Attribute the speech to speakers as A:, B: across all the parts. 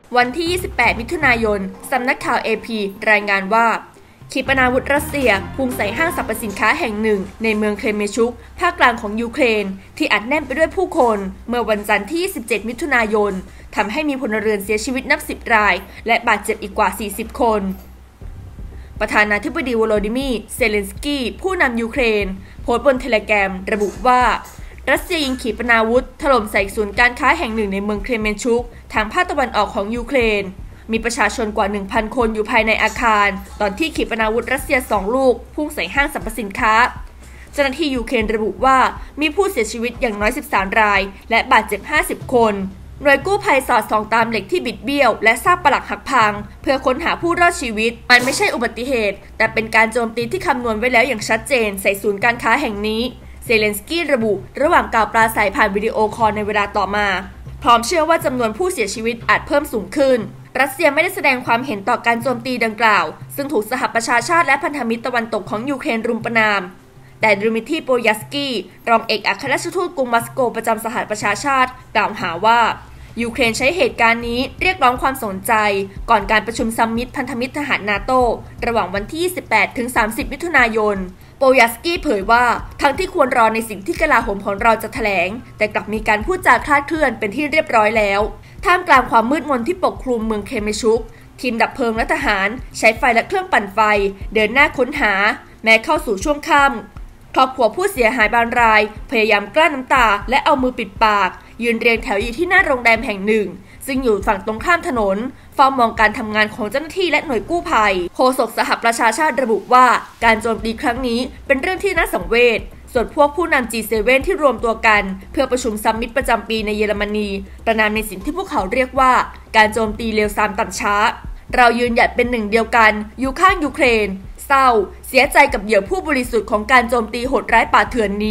A: วันที่ 28 มิถุนายน สำนักข่าว AP รายงานว่าขีปนาวุธรัสเซียพุ่งใส่ห้างสรรพสินค้าแห่งหนึ่งในเมืองเครเมชุกภาคกลางของยูเครนที่อัดแน่นไปด้วยผู้คนเมื่อวันจันทร์ที่ 27 มิถุนายนทำให้มีพลเรือนเสียชีวิตนับ 10 รายและบาดเจ็บอีกกว่า 40 คนประธานาธิบดีโวโลดิมีร์ เซเลนสกี้ผู้นำยูเครนโพสต์บนเทเลแกรมระบุว่ารัสเซียยิงขีปนาวุธถล่มใส่ศูนย์การค้าแห่งหนึ่งในเมืองเครเมชุกทางภาคตะวันออกของยูเครนมีประชาชนกว่า 1,000 คนอยู่ภายในอาคารตอนที่ขีปนาวุธรัสเซีย2 ลูกพุ่งใส่ห้างสรรพสินค้าเจ้าหน้าที่ยูเครนระบุว่ามีผู้เสียชีวิตอย่างน้อย 13 รายและบาดเจ็บ 50 คนหน่วยกู้ภัยสอดส่องตามเหล็กที่บิดเบี้ยวและซากปรักหักพังเพื่อค้นหาผู้รอดชีวิตมันไม่ใช่อุบัติเหตุแต่เป็นการโจมตีที่คำนวณไว้แล้วอย่างชัดเจนใส่ศูนย์การค้าแห่งนี้เซเลนสกี้ระบุระหว่างกล่าวปราศรัยผ่านวิดีโอคอลในเวลาต่อมาพร้อมเชื่อว่าจำนวนผู้เสียชีวิตอาจเพิ่มสูงขึ้นรัสเซียไม่ได้แสดงความเห็นต่อการโจมตีดังกล่าวซึ่งถูกสหประชาชาติและพันธมิตรตะวันตกของยูเครนรุมประณามแต่ดมิทรี โปยัสกี้รองเอกอัครราชทูตกรุงมอสโกประจำสหประชาชาติกล่าวหาว่ายูเครนใช้เหตุการณ์นี้เรียกร้องความสนใจก่อนการประชุมซัมมิตพันธมิตรทหารนาโตระหว่างวันที่ 28 ถึง 30 มิถุนายนโปยัสกี้เผยว่าทั้งที่ควรรอในสิ่งที่กลาโหมของเราจะแถลงแต่กลับมีการพูดจาคลาดเคลื่อนเป็นที่เรียบร้อยแล้วท่ามกลางความมืดมนที่ปกคลุมเมืองเครเมชุกทีมดับเพลิงและทหารใช้ไฟและเครื่องปั่นไฟเดินหน้าค้นหาแม้เข้าสู่ช่วงค่ำครอบครัวผู้เสียหายบางรายพยายามกลั้นน้ำตาและเอามือปิดปากยืนเรียงแถวอยู่ที่หน้าโรงแรมแห่งหนึ่งซึ่งอยู่ฝั่งตรงข้ามถนนเฝ้ามองการทำงานของเจ้าหน้าที่และหน่วยกู้ภัยโฆษกสหประชาชาติระบุว่าการโจมตีครั้งนี้เป็นเรื่องที่น่าสังเวชส่วนพวกผู้นำ G7 ที่รวมตัวกันเพื่อประชุมซัมมิตประจำปีในเยอรมนีประณามในสิ่งที่พวกเขาเรียกว่าการโจมตีเลวทรามต่ำช้าเรายืนหยัดเป็นหนึ่งเดียวกันอยู่ข้างยูเครนเศร้าเสียใจกับเหยื่อผู้บริสุทธิ์ของการโจมตีโหดร้ายป่าเถื่อนนี้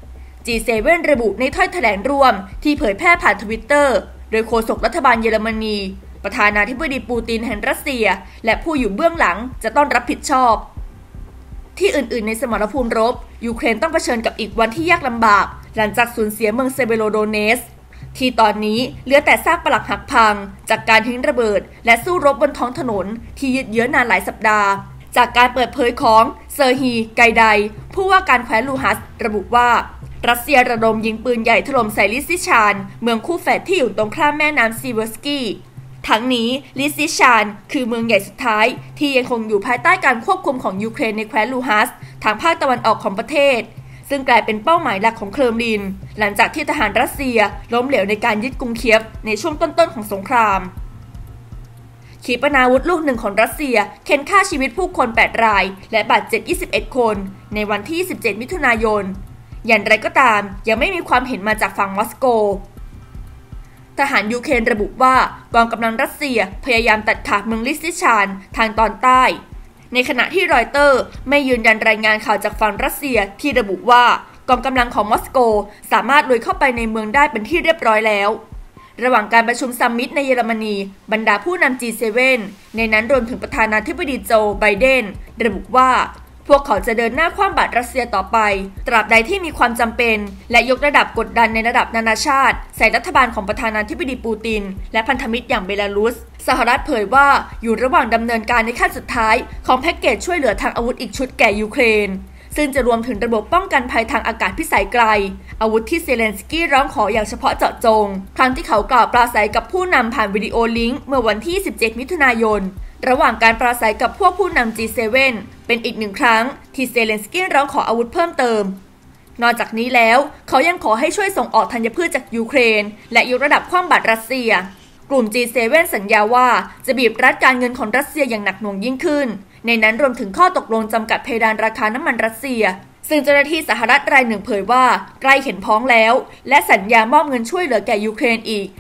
A: G7 ระบุในถ้อยแถลงร่วมที่เผยแพร่ผ่านทวิตเตอร์โดยโฆษกรัฐบาลเยอรมนีประธานาธิบดีปูตินแห่งรัสเซียและผู้อยู่เบื้องหลังจะต้องรับผิดชอบที่อื่นๆในสมรภูมิรบยูเครนต้องเผชิญกับอีกวันที่ยากลำบากหลังจากสูญเสียเมืองเซเบโรโดเนสที่ตอนนี้เหลือแต่ซากปรักหักพังจากการทิ้งระเบิดและสู้รบบนท้องถนนที่ยืดเยื้อนานหลายสัปดาห์จากการเปิดเผยของเซอร์ฮีไกไดผู้ว่าการแคว้นลูฮัสระบุว่ารัสเซียระดมยิงปืนใหญ่ถล่มใส่ลิซิชานเมืองคู่แฝดที่อยู่ตรงข้ามแม่น้ำซีเวอร์สกี้ทั้งนี้ลิซิชานคือเมืองใหญ่สุดท้ายที่ยังคงอยู่ภายใต้การควบคุมของยูเครนในแคว้นลูฮัสทางภาคตะวันออกของประเทศซึ่งกลายเป็นเป้าหมายหลักของเครมลินหลังจากที่ทหารรัสเซียล้มเหลวในการยึดกรุงเคียฟในช่วงต้นๆของสงครามขีปนาวุธลูกหนึ่งของรัสเซียเค้นฆ่าชีวิตผู้คน 8 รายและบาดเจ็บ 21 คนในวันที่ 17 มิถุนายนอย่างไรก็ตามยังไม่มีความเห็นมาจากฝั่งมอสโกทหารยูเครนระบุว่ากองกำลังรัสเซียพยายามตัดขาดเมืองลิซิชานทางตอนใต้ในขณะที่รอยเตอร์ไม่ยืนยันรายงานข่าวจากฝั่งรัสเซียที่ระบุว่ากองกำลังของมอสโกสามารถลุยเข้าไปในเมืองได้เป็นที่เรียบร้อยแล้วระหว่างการประชุมซัมมิตในเยอรมนีบรรดาผู้นำ G7 ในนั้นรวมถึงประธานาธิบดีโจไบเดนระบุว่าพวกเขาจะเดินหน้าคว่ำบาตรรัสเซียต่อไปตราบใดที่มีความจำเป็นและยกระดับกดดันในระดับนานาชาติใส่รัฐบาลของประธานาธิบดีปูตินและพันธมิตรอย่างเบลารุสสหรัฐเผยว่าอยู่ระหว่างดำเนินการในขั้นสุดท้ายของแพ็กเกจช่วยเหลือทางอาวุธอีกชุดแก่ยูเครนซึ่งจะรวมถึงระบบป้องกันภัยทางอากาศพิสัยไกลอาวุธที่เซเลนสกี้ร้องขออย่างเฉพาะเจาะจงครั้งที่เขากล่าวปราศรัยกับผู้นำผ่านวิดีโอลิงก์เมื่อวันที่ 17 มิถุนายนระหว่างการปราศรัยกับพวกผู้นำ G7 เป็นอีกหนึ่งครั้งที่เซเลนสกี้ร้องขออาวุธเพิ่มเติมนอกจากนี้แล้วเขายังขอให้ช่วยส่งออกธัญพืชจากยูเครนและยกระดับคว่ำบาตรรัสเซียกลุ่ม G7 สัญญาว่าจะบีบรัดการเงินของรัสเซียอย่างหนักหน่วงยิ่งขึ้นในนั้นรวมถึงข้อตกลงจำกัดเพดานราคาน้ำมันรัสเซียซึ่งเจ้าหน้าที่สหรัฐรายหนึ่งเผยว่าใกล้เห็นพ้องแล้วและสัญญามอบเงินช่วยเหลือแก่ยูเครนอีก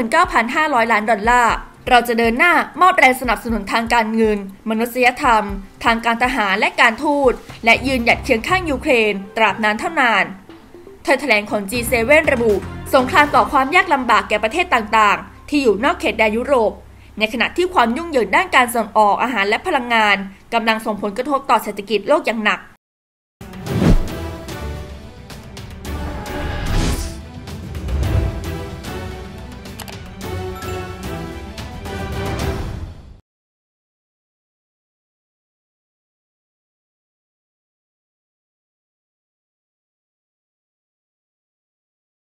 A: 29,500 ล้านดอลลาร์เราจะเดินหน้ามอบแรงสนับสนุนทางการเงินมนุษยธรรมทางการทหารและการทูตและยืนหยัดเคียงข้างยูเครนตราบนานเท่านานถ้อยแถลงของ G7 ระบุสงครามก่อความยากลำบากแก่ประเทศต่างๆที่อยู่นอกเขตแดนยุโรปในขณะที่ความยุ่งเหยิงด้านการส่งออกอาหารและพลังงานกำลังส่งผลกระทบต่อเศรษฐกิจโลกอย่างหนัก